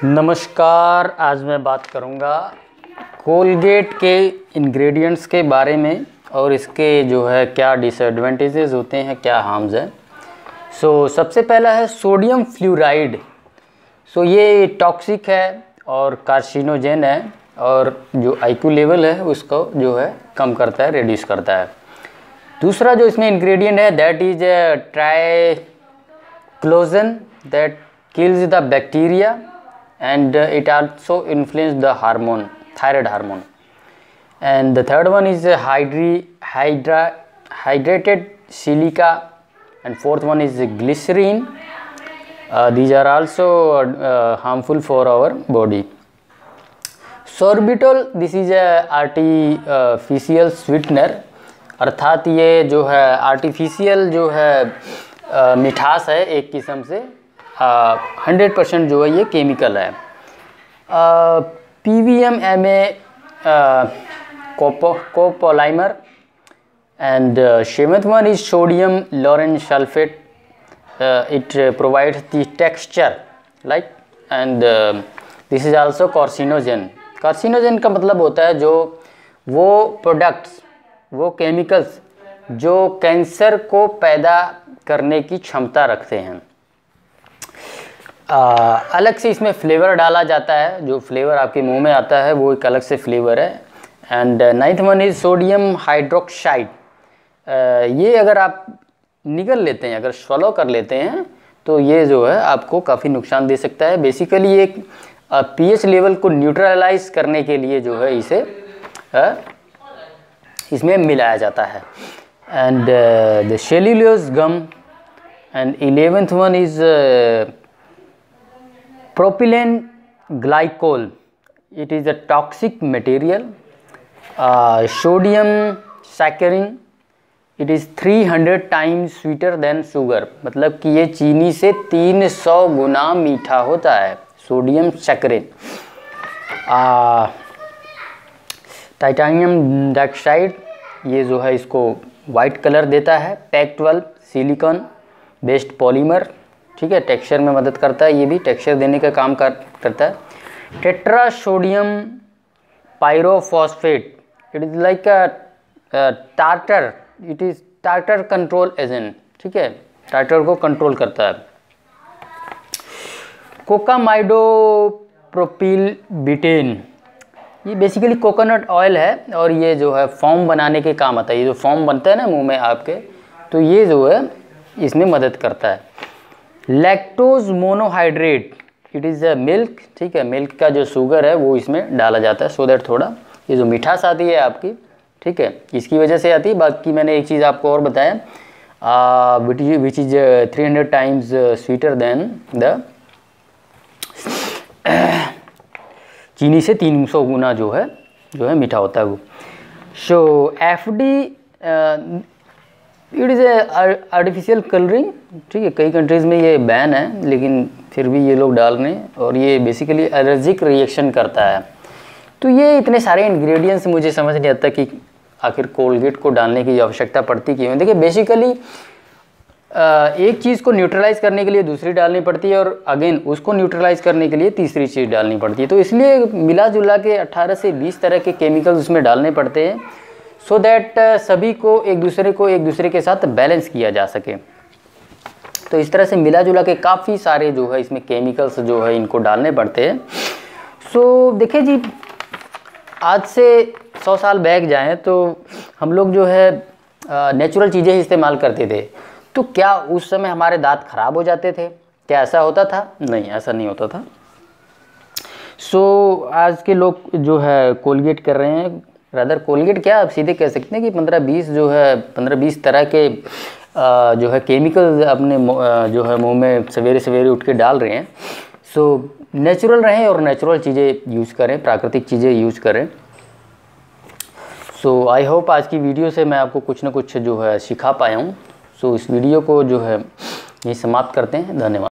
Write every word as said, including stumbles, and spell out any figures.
नमस्कार। आज मैं बात करूंगा कोलगेट के इंग्रेडिएंट्स के बारे में और इसके जो है क्या डिसएडवांटेजेस होते हैं, क्या हार्म्स हैं। सो so, सबसे पहला है सोडियम फ्लोराइड। सो so, ये टॉक्सिक है और कार्सिनोजेन है और जो आईक्यू लेवल है उसको जो है कम करता है, रिड्यूस करता है। दूसरा जो इसमें इंग्रेडिएंट है that is triclosan that kills the bacteria and uh, it also influences the hormone, thyroid hormone. And the third one is uh, hydri hydra hydrated silica, and fourth one is glycerine. Uh, these are also uh, harmful for our body. Sorbitol, this is a artificial sweetener, अर्थात ये जो है artificial जो है uh, मिठास है एक किस्म से। हंड्रेड परसेंट जो है ये केमिकल है। P V M M A copolymer and seventh one is sodium laureth sulphate. It provides the texture like and this is also carcinogen. Carcinogen का मतलब होता है जो वो प्रोडक्ट्स, वो केमिकल्स जो कैंसर को पैदा करने की क्षमता रखते हैं। आ, अलग से इसमें फ्लेवर डाला जाता है, जो फ्लेवर आपके मुंह में आता है वो एक अलग से फ्लेवर है। And ninth one is sodium hydroxide. ये अगर आप निगल लेते हैं, अगर स्वलो कर लेते हैं तो ये जो है आपको काफ़ी नुकसान दे सकता है। बेसिकली एक पीएच लेवल को न्यूट्रलाइज करने के लिए जो है इसे आ, इसमें मिलाया जाता है। And the cellulose gum. And eleventh one is propylene glycol. It is a toxic material. uh, sodium saccharin, it is three hundred times sweeter than sugar. मतलब कि ये चीनी से तीन सौ गुना मीठा होता है सोडियम सैकरिन। टाइटेनियम डाइऑक्साइड, ये जो है इसको वाइट कलर देता है। Pack twelve silicon based polymer, ठीक है, टेक्सचर में मदद करता है, ये भी टेक्सचर देने का काम कर करता है। Tetra sodium pyrophosphate, it is like a tartar, it is tartar control agent, ठीक है, टार्टर को कंट्रोल करता है। कोकामाइडो प्रोपिल बिटेन, ये बेसिकली कोकोनट ऑयल है और ये जो है फॉर्म बनाने के काम आता है। ये जो फॉर्म बनता है ना मुंह में आपके, तो ये जो है इसमें मदद करता है। Lactose monohydrate, it is a milk, ठीक है, मिल्क का जो शुगर है वो इसमें डाला जाता है सो दैट थोड़ा ये जो मिठास आती है आपकी, ठीक है, इसकी वजह से आती है। बाकी मैंने एक चीज़ आपको और बताया which is three hundred times sweeter than the चीनी से तीन सौ गुना जो है जो है मीठा होता है वो। So F D it is a artificial colouring, ठीक है, कई कंट्रीज़ में ये बैन है लेकिन फिर भी ये लोग डाल रहे हैं और ये बेसिकली एलर्जिक रिएक्शन करता है। तो ये इतने सारे इंग्रेडिएंट्स मुझे समझ नहीं आता कि आखिर कोलगेट को डालने की आवश्यकता पड़ती क्यों है। देखिए बेसिकली एक चीज़ को न्यूट्रलाइज करने के लिए दूसरी डालनी पड़ती है और अगेन उसको न्यूट्रलाइज करने के लिए तीसरी चीज़ डालनी पड़ती है। तो इसलिए मिला जुला के अट्ठारह से बीस तरह के केमिकल्स उसमें डालने पड़ते हैं सो so दैट uh, सभी को एक दूसरे को एक दूसरे के साथ बैलेंस किया जा सके। तो इस तरह से मिला जुला के काफ़ी सारे जो है इसमें केमिकल्स जो है इनको डालने पड़ते हैं। सो so, देखिए जी, आज से सौ साल बैक जाएं तो हम लोग जो है नेचुरल चीज़ें ही इस्तेमाल करते थे, तो क्या उस समय हमारे दांत खराब हो जाते थे? क्या ऐसा होता था? नहीं, ऐसा नहीं होता था। सो so, आज के लोग जो है कोलगेट कर रहे हैं, रादर कोलगेट क्या आप सीधे कह सकते हैं कि पंद्रह बीस जो है पंद्रह बीस तरह के आ, जो है केमिकल अपने जो है मुंह में सवेरे सवेरे उठ के डाल रहे हैं। सो नेचुरल रहें और नेचुरल चीज़ें यूज़ करें, प्राकृतिक चीज़ें यूज़ करें। सो आई होप आज की वीडियो से मैं आपको कुछ ना कुछ जो है सिखा पाया हूँ। सो इस वीडियो को जो है यही समाप्त करते हैं। धन्यवाद।